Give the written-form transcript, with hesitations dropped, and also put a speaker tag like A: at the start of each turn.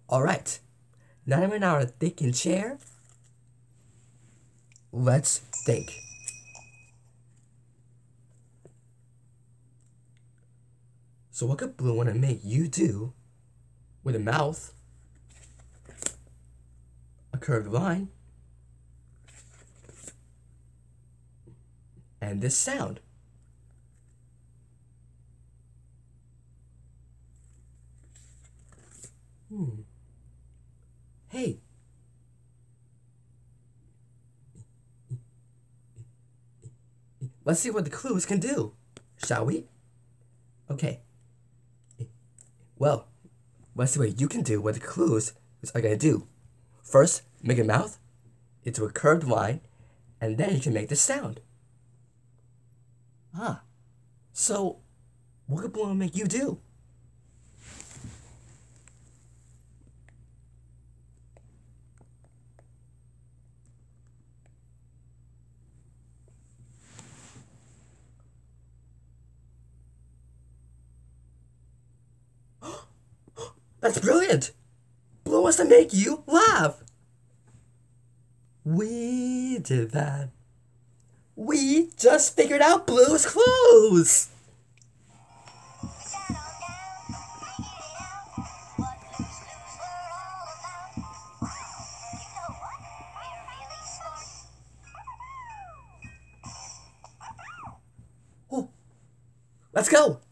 A: Alright, now that we're in our thinking chair, let's think. So what could Blue want to make you do with a mouth, a curved line, and this sound? Hey. Let's see what the clues can do, shall we? Okay. Well, let's see what you can do, what the clues are going to do. First, make a mouth into a curved line, and then you can make the sound. Ah, so what could Blue make you do? That's brilliant! Blue wants to make you laugh! We did that. We just figured out Blue's clues! Oh, let's go!